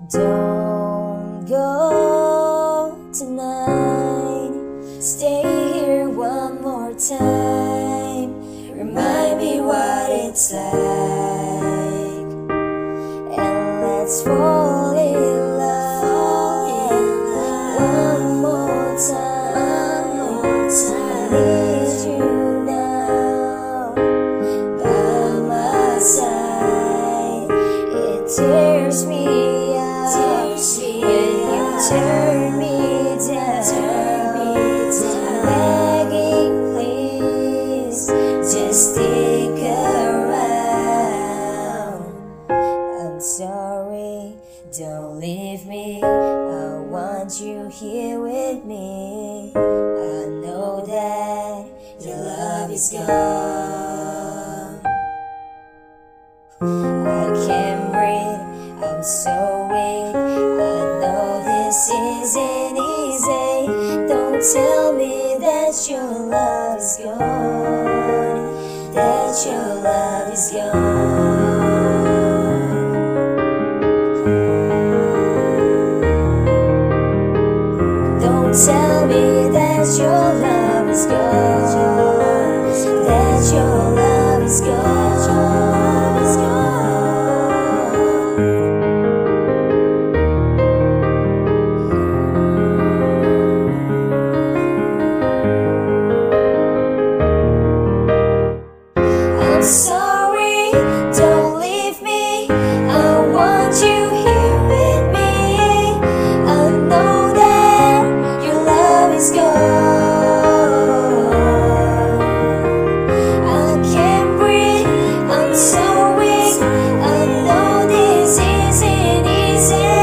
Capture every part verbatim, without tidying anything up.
Don't go tonight. Stay here one more time. Remind me what it's like, and let's fall in love one more time. I need you now by my side. It tears me turn me down, turn me down. Begging, please, just stick around. I'm sorry, don't leave me. I want you here with me. I know that your love is gone. I can't breathe, I'm so weak. This isn't easy. Don't tell me that your love is gone, that your love is gone. Don't tell me that your love is gone, that your love is gone. I'm sorry, don't leave me. I want you here with me. I know that your love is gone. I can't breathe, I'm so weak. I know this isn't easy.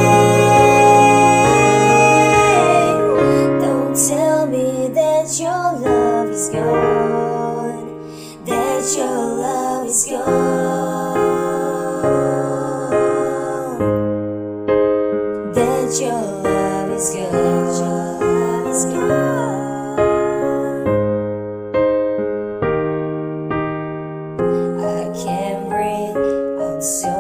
Don't tell me that your love is gone, that your love is gone, that your love is gone. I can't breathe, I'm so